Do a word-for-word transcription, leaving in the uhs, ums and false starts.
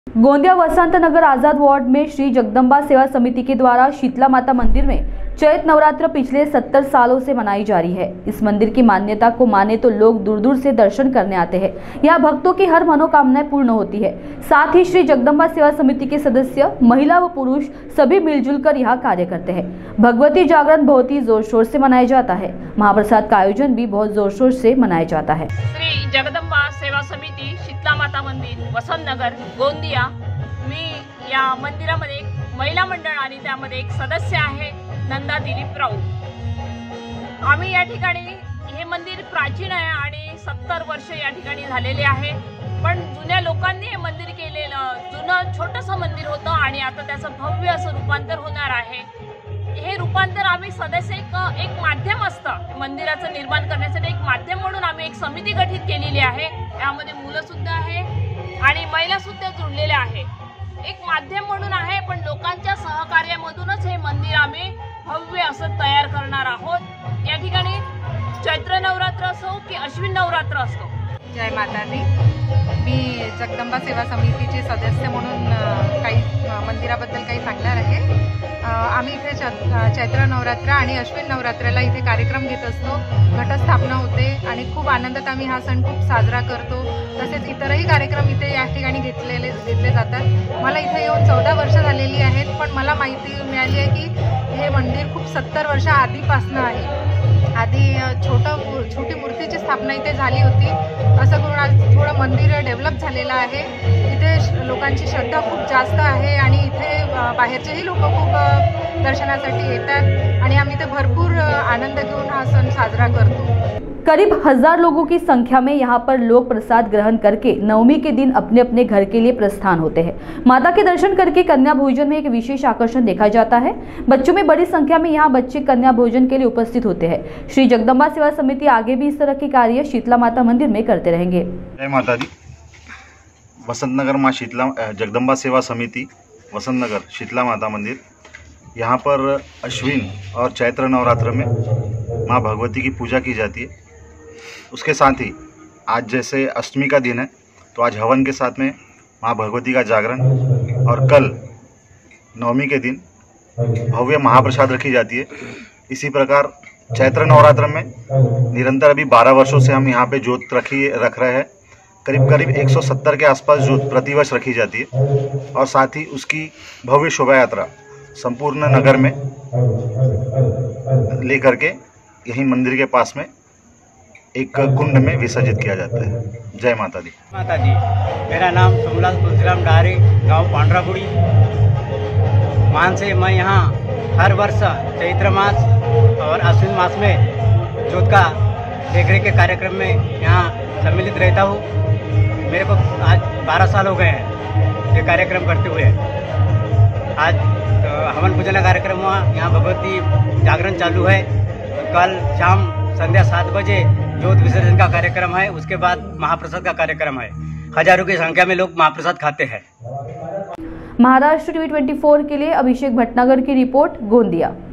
गोंदिया वसंत नगर आजाद ward में श्री जगदम्बा सेवा समिति के द्वारा शीतला माता मंदिर में चैत नवरात्र पिछले सत्तर सालों से मनाई जा रही है। इस मंदिर की मान्यता को माने तो लोग दूर दूर से दर्शन करने आते हैं। यहाँ भक्तों की हर मनोकामनाएं पूर्ण होती है। साथ ही श्री जगदम्बा सेवा समिति के सदस्य महिला व पुरुष सभी मिलजुल कर यहाँ कार्य करते हैं। भगवती जागरण बहुत ही जोर शोर से मनाया जाता है। महाप्रसाद का आयोजन भी बहुत जोर शोर से मनाया जाता है। श्री जगदम्बा सेवा समिति शीतला माता मंदिर वसंत नगर गोंदिया, मी या मंदिरामध्ये एक महिला मंडळ आणि त्यामध्ये एक सदस्य आहे नंदा दिलीप राऊत। आम्ही या ठिकाणी हे मंदिर प्राचीन आहे आणि सत्तर वर्ष या ठिकाणी झालेले आहे। पण जुन्या लोकांनी हे मंदिर केलेलं जुनं छोटंसं मंदिर होतं आणि आता त्याचं भव्य असं रूपांतर होणार आहे। हे रूपांतर आम्ही सदस्य एक एक माध्यम असतं मंदिराचं निर्माण करण्यासाठी, एक माध्यम म्हणून आम्ही एक समिती गठीत केलेली आहे। यामध्ये मुलं सुद्धा आहे आणि महिला सुद्धा जुळलेल्या आहे। एक माध्यम म्हणून आहे, पण लोकांच्या सहकार्यामधूनच हे मंदिर आम्ही भव्य असं तयार करणार आहोत। या ठिकाणी चैत्र नवरात्र असो की अश्विन नवरात्र असो। जय माता दी। मी जगदंबा सेवा समितीचे सदस्य म्हणून काही मंदिराबद्दल काही सांगणार आहे। आम्ही इथे चैत्र नवरात्र आणि अश्विन नवरात्राला इथे कार्यक्रम घेत असतो, घटस्थापना होते आणि खूप आनंदात आम्ही हा सण खूप साजरा करतो। तसेच इतरही कार्यक्रम इथे या ठिकाणी घेतलेले घेतले जातात। मला इथे येऊन चौदा वर्ष झालेली आहेत, पण मला माहिती मिळाली आहे की हे मंदिर खूप सत्तर वर्ष आधीपासून आहे। आधी छोटं छोटी मूर्तीची स्थापना इथे झाली होती। असं करून आज थोडं मंदिर डेव्हलप झालेलं आहे। इथे लोकांची श्रद्धा खूप जास्त आहे आणि इथे बाहेरचेही लोक खूप दर्शनासाठी येतात आणि आम्ही इथे भरपूर आनंद घेऊन हा सण साजरा करतो। करीब हजार लोगों की संख्या में यहाँ पर लोग प्रसाद ग्रहण करके नवमी के दिन अपने अपने घर के लिए प्रस्थान होते हैं। माता के दर्शन करके कन्या भोजन में एक विशेष आकर्षण देखा जाता है। बच्चों में बड़ी संख्या में यहाँ बच्चे कन्या भोजन के लिए उपस्थित होते हैं। श्री जगदम्बा सेवा समिति आगे भी इस तरह के कार्य शीतला माता मंदिर में करते रहेंगे। जय माता दी। वसंत नगर माँ शीतला जगदम्बा सेवा समिति वसंत नगर शीतला माता मंदिर, यहाँ पर अश्विन और चैत्र नवरात्र में माँ भगवती की पूजा की जाती है। उसके साथ ही आज जैसे अष्टमी का दिन है तो आज हवन के साथ में माँ भगवती का जागरण और कल नवमी के दिन भव्य महाप्रसाद रखी जाती है। इसी प्रकार चैत्र नवरात्र में निरंतर अभी बारह वर्षों से हम यहाँ पे जोत रखी रख रहे हैं। करीब करीब एक सौ सत्तर के आसपास जोत प्रतिवर्ष रखी जाती है और साथ ही उसकी भव्य शोभा यात्रा संपूर्ण नगर में लेकर के यहीं मंदिर के पास में एक कुंड में विसर्जित किया जाता है। जय माता दी। माता जी, मेरा नाम सोमलाल तुलसीराम डारे, गांव पांडरागुड़ी मान से मैं यहाँ हर वर्ष चैत्र मास और अश्विन मास में जोत का देखरेख के कार्यक्रम में यहाँ सम्मिलित रहता हूँ। मेरे को आज बारह साल हो गए हैं ये कार्यक्रम करते हुए। आज तो हवन पूजन का कार्यक्रम हुआ, यहाँ भगवती जागरण चालू है। कल शाम संध्या सात बजे जोत विसर्जन का कार्यक्रम है, उसके बाद महाप्रसाद का कार्यक्रम है। हजारों की संख्या में लोग महाप्रसाद खाते हैं। महाराष्ट्र टीवी चौबीस के लिए अभिषेक भटनागर की रिपोर्ट, गोंदिया।